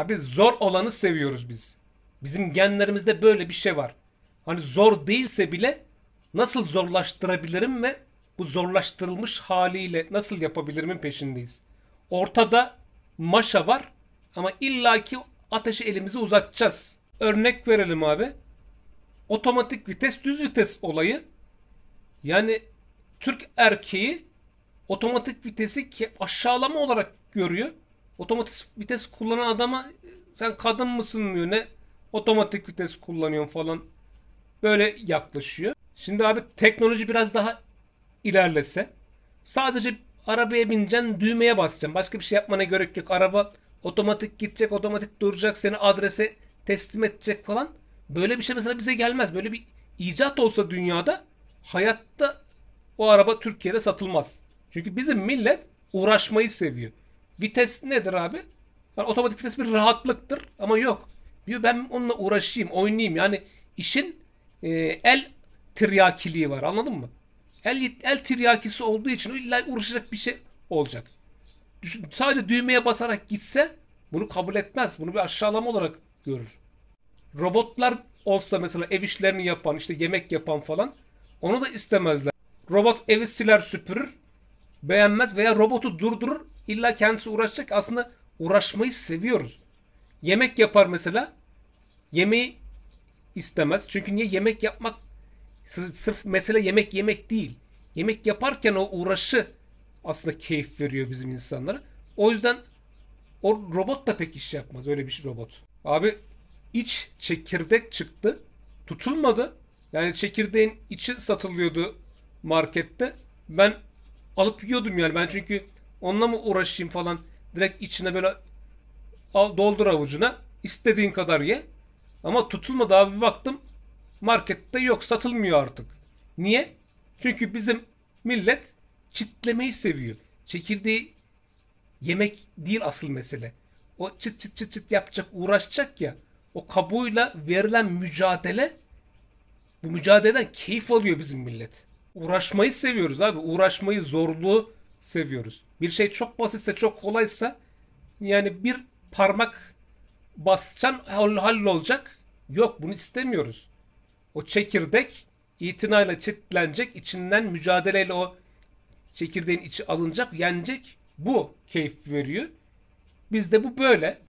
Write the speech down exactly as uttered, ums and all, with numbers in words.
Abi zor olanı seviyoruz biz. Bizim genlerimizde böyle bir şey var. Hani zor değilse bile nasıl zorlaştırabilirim ve bu zorlaştırılmış haliyle nasıl yapabilirimin peşindeyiz. Ortada maşa var ama illaki ateşi elimizi uzatacağız. Örnek verelim abi. Otomatik vites, düz vites olayı. Yani Türk erkeği otomatik vitesi ki aşağılama olarak görüyor. Otomatik vites kullanan adama sen kadın mısın diyor, ne otomatik vites kullanıyorsun falan, böyle yaklaşıyor. Şimdi abi teknoloji biraz daha ilerlese sadece arabaya bineceksin, düğmeye basacaksın. Başka bir şey yapmana gerek yok. Araba otomatik gidecek, otomatik duracak, seni adrese teslim edecek falan. Böyle bir şey mesela bize gelmez. Böyle bir icat olsa dünyada hayatta o araba Türkiye'de satılmaz. Çünkü bizim millet uğraşmayı seviyor. Vites nedir abi? Yani otomatik vites bir rahatlıktır ama yok. Diyor ben onunla uğraşayım, oynayayım. Yani işin e, el tiryakiliği var, anladın mı? El, el tiryakisi olduğu için illa uğraşacak bir şey olacak. Düşün, sadece düğmeye basarak gitse bunu kabul etmez. Bunu bir aşağılama olarak görür. Robotlar olsa mesela ev işlerini yapan, işte yemek yapan falan, onu da istemezler. Robot evi siler süpürür, beğenmez veya robotu durdurur. İlla kendisi uğraşacak. Aslında uğraşmayı seviyoruz. Yemek yapar mesela. Yemeği istemez. Çünkü niye? Yemek yapmak sırf mesele yemek yemek değil. Yemek yaparken o uğraşı aslında keyif veriyor bizim insanlara. O yüzden o robot da pek iş yapmaz. Öyle bir şey robot. Abi iç çekirdek çıktı. Tutulmadı. Yani çekirdeğin içi satılıyordu markette. Ben alıp yiyordum yani. Ben çünkü onunla mı uğraşayım falan. Direkt içine böyle al, doldur avucuna. İstediğin kadar ye. Ama tutulmadı abi, bir baktım markette yok, satılmıyor artık. Niye? Çünkü bizim millet çitlemeyi seviyor. Çekirdeği yemek değil asıl mesele. O çıt çıt çıt çıt yapacak, uğraşacak ya. O kabuğuyla verilen mücadele, bu mücadeleden keyif alıyor bizim millet. Uğraşmayı seviyoruz abi. Uğraşmayı, zorluğu seviyoruz. Bir şey çok basitse, çok kolaysa yani bir parmak basacaksın hallolacak. Yok, bunu istemiyoruz. O çekirdek itinayla çitlenecek, içinden mücadeleyle o çekirdeğin içi alınacak, yenecek. Bu keyif veriyor. Bizde bu böyle.